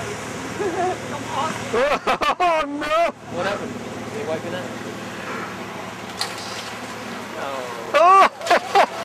Oh no! What happened? Are you waking up?